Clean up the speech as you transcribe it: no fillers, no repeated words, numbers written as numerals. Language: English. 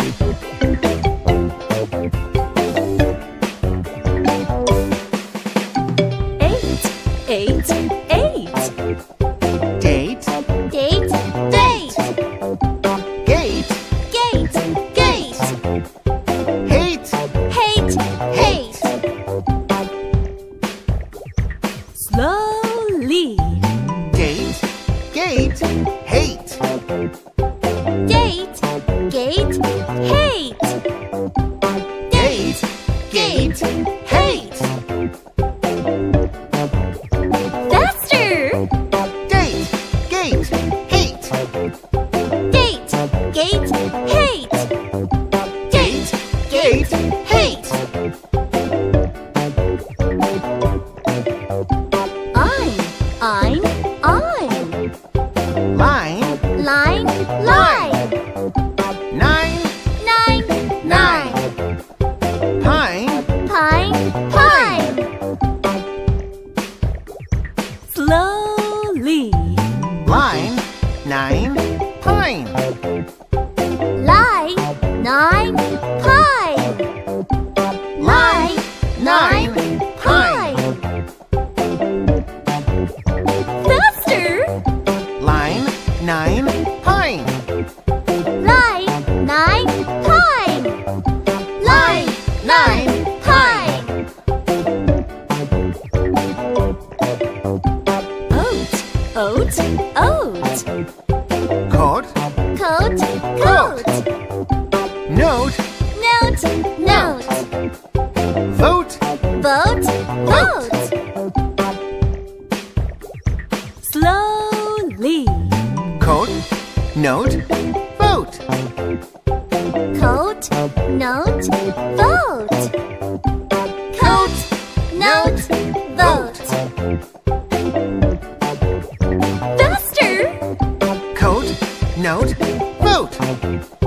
Eight, eight. Date, Date, date. gate, Gate, gate. hate, Hate, hate. Slowly. date, gate, hate, Gate, gate, hate. gate, gate, hate, Faster. date, gate, hate, Date, gate, hate. date, gate, hate, I'm. line, Line, line. nine, Nine, nine. pine, Pine, pine. Slowly. line, nine, pine, Line, nine, pine. Line, nine, pine. Faster. line, nine, pine, Line, nine, pine. Line, nine, pine. Oat, oat, oat. coat, Coat, coat. note, Note, note. vote, Vote, vote. Slowly. coat, note, vote, Coat, note, vote. Coat, note, vote. Faster. coat, note, vote.